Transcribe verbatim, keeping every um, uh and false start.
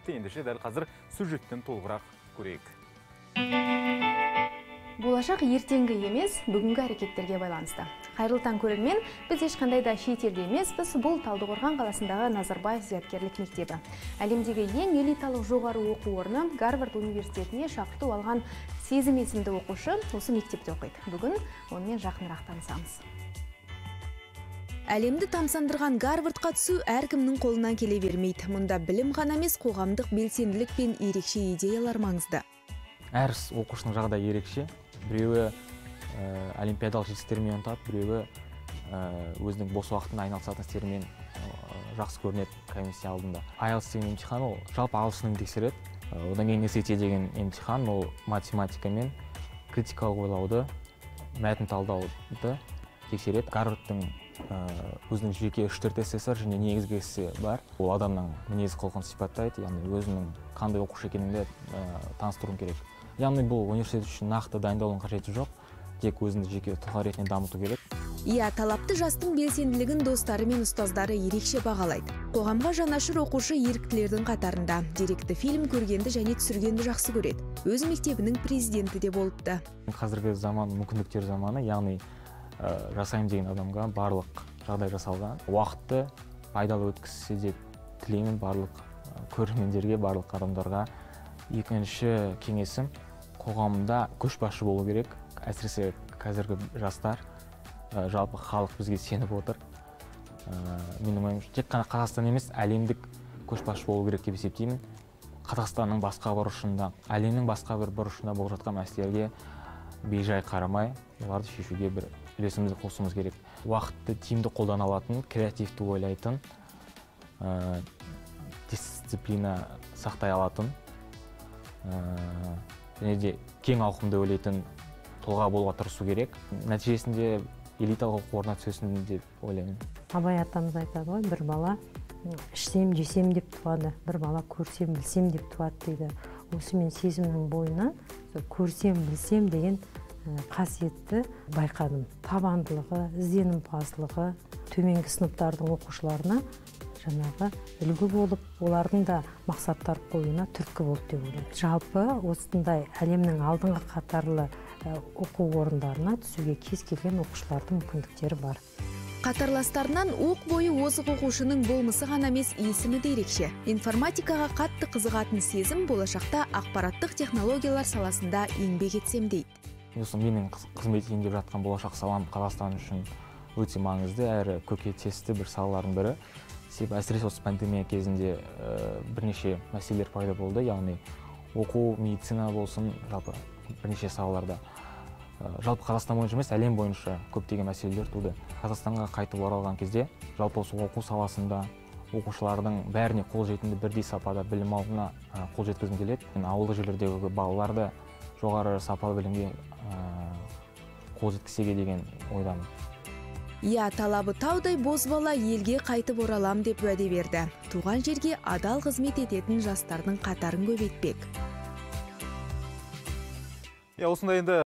кетті. Ендеше дәл қазір сюжеттен толығырақ көрейік. Болашақ ертеңгі емес, бүгінгі әрекеттерге байланысты. Қайырлы таң көрермен, біз ешқандай да шетелде емеспіз, бұл Талдықорған қаласындағы Назарбаев зияткерлік мектебі. Әлемдегі ең элиталық жоғары оқу орны Гарвард университетіне шақырту алған Сезім есімді оқушы осы мектепте оқиды. Бүгін онымен жақынырақ танысамыз. Әлемді тамсандырған Гарвардқа түсу әркімнің қолынан келе бермейді. Мұнда білім ғана емес, қоғамдық белсенділік пен ерекше идеялар маңызды. Әр оқушының жағдайы ерекше. Біреуі олимпиадалық жетістіктермен ұнтады, біреуі өзінің бос уақытын айналысатын істермен жақсы көрінеді комиссия алдында. айлс деген емтихан ол жалпы ағылшынын тексереді. Одан кейін эс эй ти деген емтихан ол математика мен критикалық ойлауды, мәтін талдауды тексереді. Гарвардтың өзінің жеке үш төрт эссесі бар және негізгі эссе бар. Ол адамның мінез құлқын сипаттайды, яғни өзінің қандай оқушы екеніңді таныстыруың керек. Яғни бұл университет үшін нақты дайындаудың қажеті жоқ, тек өзіңді жеке тұлға ретінде дамыту керек. Иә, талапты жастың белсенділігін достары мен ұстаздары ерекше бағалайды. Қоғамға жанашыр оқушы еріктілердің қатарында. Деректі фильм көргенді және түсіргенді жақсы көреді. Өз мектебінің президенті де болыпты. Қазіргі заман мүмкіндіктер заманы, яғни жасаймын деген адамға барлық жағдай жасалған. Уақытты пайдалы өткізсе деп тілеймін барлық көрермендерге, барлық адамдарға. Екінші кеңесім, қоғамда көшбасшы болу керек. Әсіресе қазіргі жастар, жалпы халық бізге сеніп отыр. Менің ойымша, тек қана Қазақстан емес, әлемдік көшбасшы болу керек деп есептеймін. Қазақстанның басқа бұрышында, әлемнің басқа бір бұрышында болып жатқан мәселелерге бейжай қарамай, оларды шешуге бір үлесімізді қосуымыз керек. Уақытты тиімді қолдана алатын, креативті ойлайтын, дисциплина сақтай алатын, және де кең ауқымды ойлайтын тұлға болуға тырысу керек. Нәтижесінде элиталық оқу орнына түсесің деп ойлаймын. Абай атамыз айтады ғой, бір бала ішсем, жесем деп туады, бір бала көрсем, білсем деп туады дейді. Осы мен сезімнің бойынан көрсем, білсем деген қасиетті байқадым. Табандылығы, ізденімпаздылығы, төменгі сыныптардың оқушыларына жаңағы үлгі болып, олардың да мақсаттар қоюына түрткі болды деп ойлаймын. Жалпы осындай әлемнің алдыңғы қатарлы оқу орындарына түсуге кез келген оқушылардың мүмкіндіктері бар. Қатарластарынан оқ бойы озық оқушының болмысы ғана емес, есімі де ерекше. Информатикаға қатты қызығатын Сезім болашақта ақпараттық технологиялар саласында еңбек етсем дейді. Осы менің қызмет етейін деп жатқан болашақ салам Қазақстан үшін өте маңызды, әрі көкейтесті бір салалардың бірі. Себебі әсіресе осы пандемия кезінде бірнеше мәселелер пайда болды, яғни оқу, медицина болсын, жалпы бірнеше салаларда. Жалпы Қазақстан бойынша емес, әлем бойынша көптеген мәселелер туды. Қазақстанға қайтып оралған кезде, жалпы осы оқу саласында оқушылардың бәріне қол жетімді бірдей сапада білім алуына қол жеткізгім келеді. Ауылдық жерлердегі балаларды жоғары сапалы білімге қол жеткізуге деген ойдамын. Я, талабы таудай бозбала елге қайтып оралам деп уәде берді. Туған жерге адал қызмет ететін жастардың қатарын көбейтпек. Я осындай енді